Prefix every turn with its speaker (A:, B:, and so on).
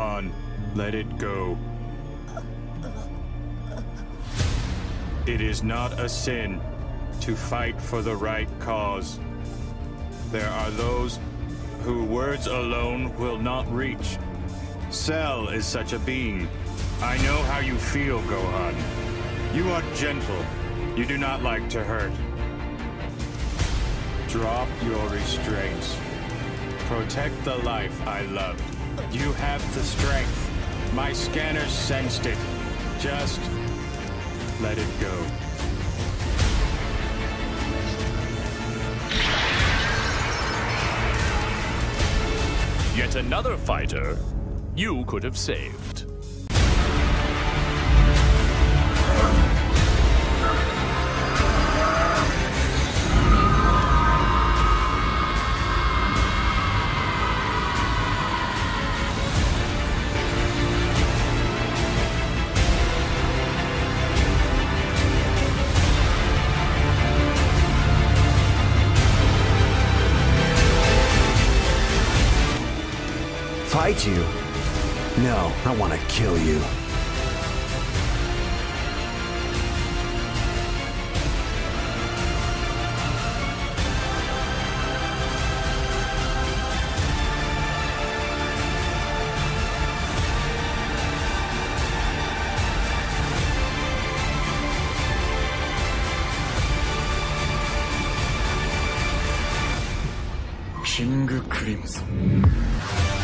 A: Gohan. Let it go. It is not a sin to fight for the right cause. There are those who words alone will not reach. Cell is such a being. I know how you feel, Gohan. You are gentle. You do not like to hurt. Drop your restraints. Protect the life I loved. You have the strength. My scanner sensed it. Just let it go.
B: Yet another fighter you could have saved.
C: Fight you? No, I want to kill you.
D: King Crimson.